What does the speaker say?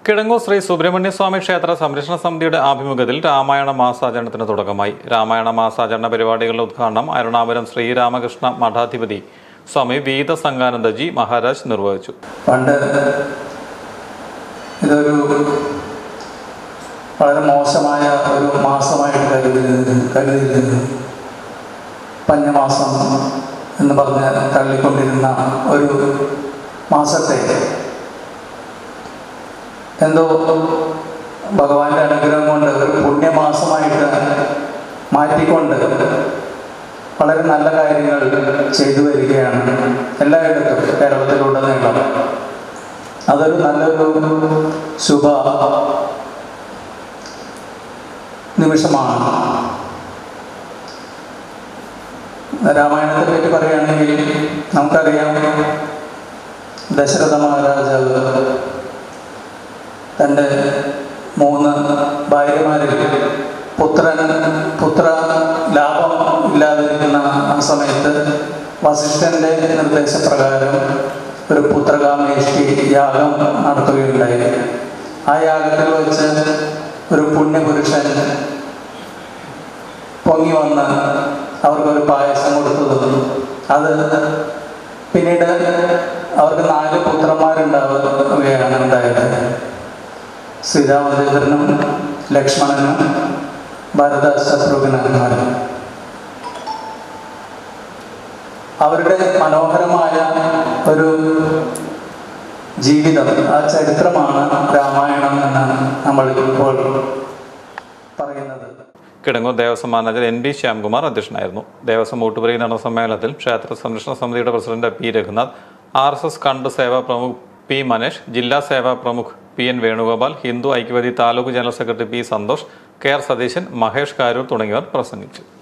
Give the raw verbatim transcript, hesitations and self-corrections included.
കിടങ്ങൂർ ശ്രീ സുബ്രഹ്മണ്യസ്വാമി ക്ഷേത്ര സംരക്ഷണ സമിതിയുടെ ആഭിമുഖ്യത്തിൽ രാമായണ മാസാചരണത്തിന് തുടക്കമായി. രാമായണ മാസാചരണ പരിപാടികളുടെ ഉദ്ഘാടനം അരുണാപുരം ശ്രീരാമകൃഷ്ണ മഠാധിപതി സ്വാമി വീതസംഗാനന്ദജി മഹാരാജ് നിർവഹിച്ചു. പണ്ട് ഇതൊരു വളരെ മോശമായ ഒരു മാസമായിട്ട് കരുതി കരുതിയിരുന്നു. പഞ്ഞമാസം എന്ന് പറഞ്ഞ് തള്ളിക്കൊണ്ടിരുന്ന ഒരു മാസത്തെ എന്തോ ഭഗവാന്റെ അനുഗ്രഹം കൊണ്ട് ഒരു പുണ്യമാസമായിട്ട് മാറ്റിക്കൊണ്ട് വളരെ നല്ല കാര്യങ്ങൾ ചെയ്തു വരികയാണ് എല്ലായിടത്തും കേരളത്തിലുടനീളം. അതൊരു നല്ലൊരു ശുഭ നിമിഷമാണ്. രാമായണത്തെ പറ്റി പറയുകയാണെങ്കിൽ നമുക്കറിയാം, ദശരഥ മഹാരാജാവ് തൻ്റെ മൂന്ന് ഭാര്യമാരിൽ പുത്രൻ പുത്ര ലാഭം ഇല്ലാതിരിക്കുന്ന ആ സമയത്ത് വസിഷ്ഠൻ്റെ നിർദ്ദേശപ്രകാരം ഒരു പുത്രകാമേഷ്ടി യാഗം നടത്തുകയുണ്ടായി. ആ യാഗത്തിൽ വെച്ച് ഒരു പുണ്യപുരുഷൻ പൊങ്ങി വന്ന് അവർക്കൊരു പായസം കൊടുത്തതും അത് പിന്നീട് അവർക്ക് നാല് പുത്രന്മാരുണ്ടാവുകയാണ് ഉണ്ടായത്. ശ്രീരാമചന്ദ്രനും ലക്ഷ്മണനും ഭരത ശത്രുഘ്നന്മാരും. അവരുടെ മനോഹരമായ ഒരു ജീവിതം, ആ ചരിത്രമാണ് രാമായണം എന്നാണ് നമ്മൾ ഇപ്പോൾ പറയുന്നത്. Kidangoor Devaswom manager N B Shyamkumar അധ്യക്ഷനായിരുന്നു. ദേവസ്വം ഊട്ടുപുരയിൽ നടന്ന സമ്മേളനത്തിൽ ക്ഷേത്ര സംരക്ഷണ സമിതിയുടെ president P Raghunath, R S S കണ്ട് സേവാ പ്രമുഖ് പി മനേഷ്, ജില്ലാ സേവാ പ്രമുഖ് P N Venugopal, Hindu Aikyavedi taluk general secretary P Santhosh, K R Satheesan, Mahesh Karoor തുടങ്ങിയവർ പ്രസംഗിച്ചു.